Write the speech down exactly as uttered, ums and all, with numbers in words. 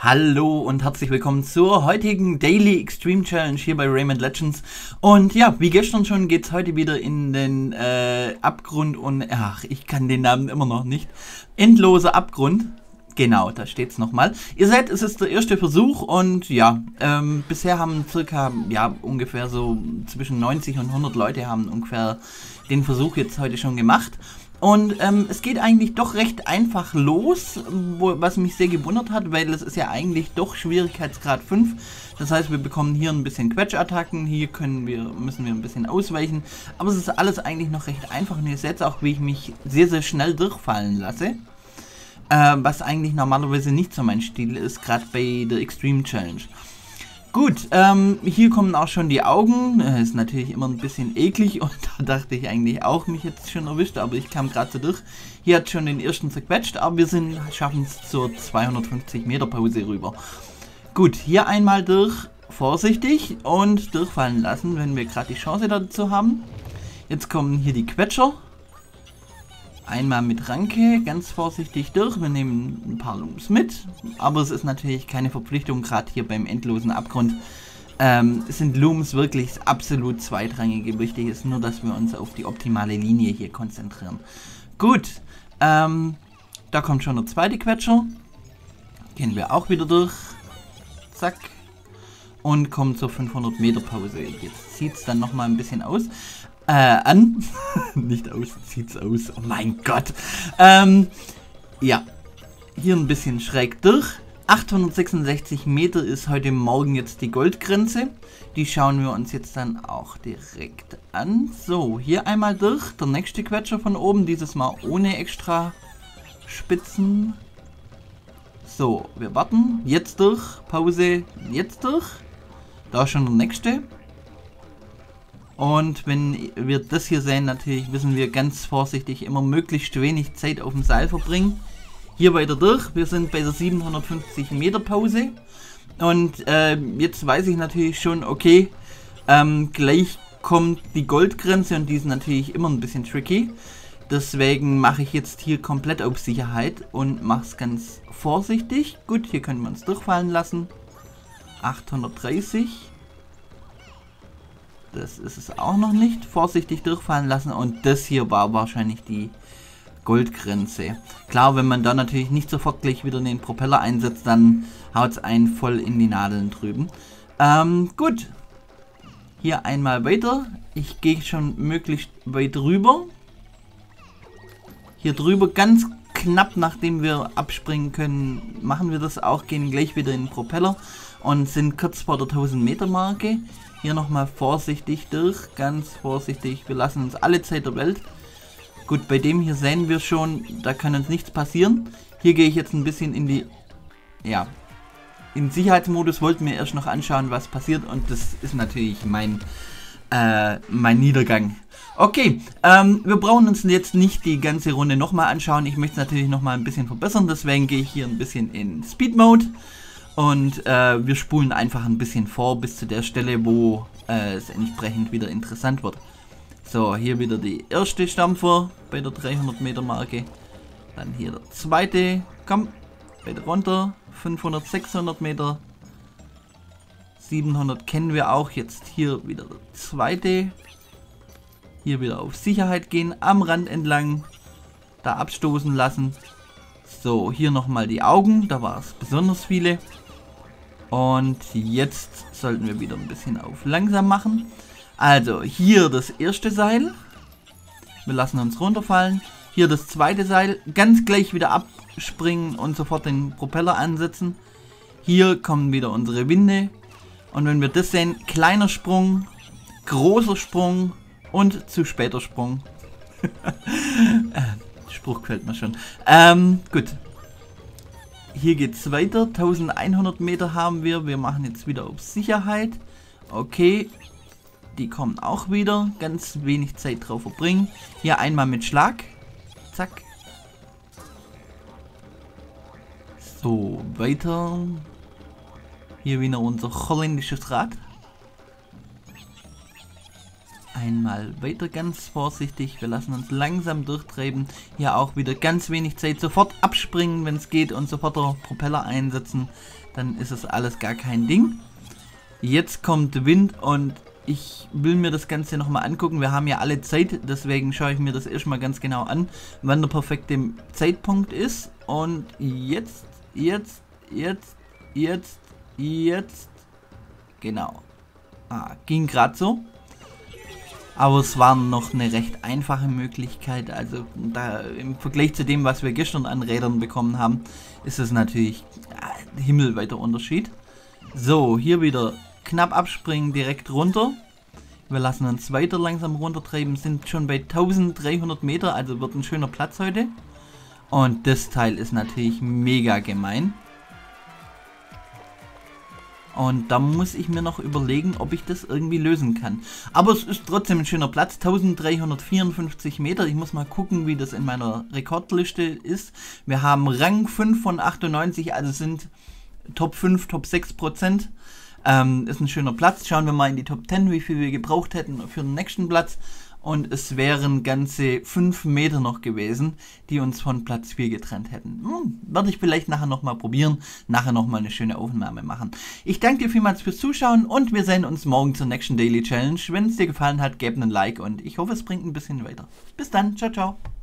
Hallo und herzlich willkommen zur heutigen Daily Extreme Challenge hier bei Rayman Legends. Und ja, wie gestern schon geht es heute wieder in den äh, Abgrund und, ach, ich kann den Namen immer noch nicht. Endloser Abgrund. Genau, da steht es nochmal. Ihr seht, es ist der erste Versuch und ja, ähm, bisher haben circa, ja, ungefähr so zwischen neunzig und hundert Leute haben ungefähr den Versuch jetzt heute schon gemacht. Und ähm, es geht eigentlich doch recht einfach los, wo, was mich sehr gewundert hat, weil es ist ja eigentlich doch Schwierigkeitsgrad fünf. Das heißt, wir bekommen hier ein bisschen Quetschattacken, hier können wir, müssen wir ein bisschen ausweichen. Aber es ist alles eigentlich noch recht einfach und ihr seht auch, wie ich mich sehr, sehr schnell durchfallen lasse. Äh, was eigentlich normalerweise nicht so mein Stil ist, gerade bei der Extreme Challenge. Gut, ähm, hier kommen auch schon die Augen, äh, ist natürlich immer ein bisschen eklig und da dachte ich eigentlich auch, mich jetzt schon erwischt, aber ich kam gerade so durch. Hier hat schon den ersten zerquetscht, aber wir sind, schaffen es zur zweihundertfünfzig Meter Pause rüber. Gut, hier einmal durch, vorsichtig und durchfallen lassen, wenn wir gerade die Chance dazu haben. Jetzt kommen hier die Quetscher. Einmal mit Ranke, ganz vorsichtig durch, wir nehmen ein paar Looms mit, aber es ist natürlich keine Verpflichtung, gerade hier beim endlosen Abgrund. Ähm, es sind Looms wirklich absolut zweitrangig, wichtig ist nur, dass wir uns auf die optimale Linie hier konzentrieren. Gut, ähm, da kommt schon der zweite Quetscher, gehen wir auch wieder durch, zack, und kommen zur fünfhundert Meter Pause. Jetzt sieht es dann nochmal ein bisschen aus. Äh, an. Nicht aus, sieht's aus. Oh mein Gott. Ähm, ja. Hier ein bisschen schräg durch. achthundertsechsundsechzig Meter ist heute Morgen jetzt die Goldgrenze. Die schauen wir uns jetzt dann auch direkt an. So, hier einmal durch. Der nächste Quetscher von oben. Dieses Mal ohne extra Spitzen. So, wir warten. Jetzt durch. Pause. Jetzt durch. Da schon der nächste. Und wenn wir das hier sehen, natürlich wissen wir ganz vorsichtig immer möglichst wenig Zeit auf dem Seil verbringen. Hier weiter durch, wir sind bei der siebenhundertfünfzig Meter Pause. Und äh, jetzt weiß ich natürlich schon, okay, ähm, gleich kommt die Goldgrenze und die ist natürlich immer ein bisschen tricky. Deswegen mache ich jetzt hier komplett auf Sicherheit und mache es ganz vorsichtig. Gut, hier können wir uns durchfallen lassen. achthundertdreißig. Das ist es auch noch nicht. Vorsichtig durchfallen lassen. Und das hier war wahrscheinlich die Goldgrenze. Klar, wenn man da natürlich nicht sofort gleich wieder den Propeller einsetzt, dann haut es einen voll in die Nadeln drüben. Ähm, gut. Hier einmal weiter. Ich gehe schon möglichst weit rüber. Hier drüber ganz knapp, nachdem wir abspringen können, machen wir das auch. Gehen gleich wieder in den Propeller und sind kurz vor der tausend Meter Marke. Hier nochmal vorsichtig durch, ganz vorsichtig, wir lassen uns alle Zeit der Welt. Gut, bei dem hier sehen wir schon, da kann uns nichts passieren. Hier gehe ich jetzt ein bisschen in die, ja, in Sicherheitsmodus, wollten wir erst noch anschauen, was passiert und das ist natürlich mein, äh, mein Niedergang. Okay, ähm, wir brauchen uns jetzt nicht die ganze Runde nochmal anschauen, ich möchte es natürlich nochmal ein bisschen verbessern, deswegen gehe ich hier ein bisschen in Speed Mode. Und äh, wir spulen einfach ein bisschen vor bis zu der Stelle, wo äh, es entsprechend wieder interessant wird. So, hier wieder die erste Stampfer bei der dreihundert Meter Marke. Dann hier der zweite. Komm, weiter runter. fünfhundert, sechshundert Meter. siebenhundert kennen wir auch. Jetzt hier wieder der zweite. Hier wieder auf Sicherheit gehen. Am Rand entlang. Da abstoßen lassen. So, hier nochmal die Augen. Da war es besonders viele. Und jetzt sollten wir wieder ein bisschen auf langsam machen. Also hier das erste Seil. Wir lassen uns runterfallen. Hier das zweite Seil. Ganz gleich wieder abspringen und sofort den Propeller ansetzen. Hier kommen wieder unsere Winde. Und wenn wir das sehen, kleiner Sprung, großer Sprung und zu später Sprung. Spruch gefällt mir schon. Ähm, gut. Hier geht es weiter. eintausendeinhundert Meter haben wir. Wir machen jetzt wieder auf Sicherheit. Okay. Die kommen auch wieder. Ganz wenig Zeit drauf verbringen. Hier einmal mit Schlag. Zack. So, weiter. Hier wieder unser holländisches Rad. einmal weiter ganz vorsichtig. Wir lassen uns langsam durchtreiben. Hier auch wieder ganz wenig Zeit. Sofort abspringen, wenn es geht, und sofort der Propeller einsetzen. Dann ist es alles gar kein Ding. Jetzt kommt Wind und ich will mir das Ganze nochmal angucken. Wir haben ja alle Zeit, deswegen schaue ich mir das erstmal ganz genau an, wann der perfekte Zeitpunkt ist. Und jetzt, jetzt, jetzt, jetzt, jetzt, genau. Ah, ging gerade so. Aber es war noch eine recht einfache Möglichkeit. Also da im Vergleich zu dem, was wir gestern an Rädern bekommen haben, ist es natürlich ja, himmelweiter Unterschied. So, hier wieder knapp abspringen, direkt runter. Wir lassen uns weiter langsam runtertreiben, sind schon bei dreizehnhundert Meter, also wird ein schöner Platz heute. Und das Teil ist natürlich mega gemein. Und da muss ich mir noch überlegen, ob ich das irgendwie lösen kann. Aber es ist trotzdem ein schöner Platz, dreizehnhundertvierundfünfzig Meter. Ich muss mal gucken, wie das in meiner Rekordliste ist. Wir haben Rang fünf von achtundneunzig, also sind Top fünf, Top sechs Prozent. Ähm, ist ein schöner Platz. Schauen wir mal in die Top zehn, wie viel wir gebraucht hätten für den nächsten Platz. Und es wären ganze fünf Meter noch gewesen, die uns von Platz vier getrennt hätten. Hm, werde ich vielleicht nachher nochmal probieren. Nachher nochmal eine schöne Aufnahme machen. Ich danke dir vielmals fürs Zuschauen und wir sehen uns morgen zur nächsten Daily Challenge. Wenn es dir gefallen hat, gib einen Like und ich hoffe, es bringt ein bisschen weiter. Bis dann. Ciao, ciao.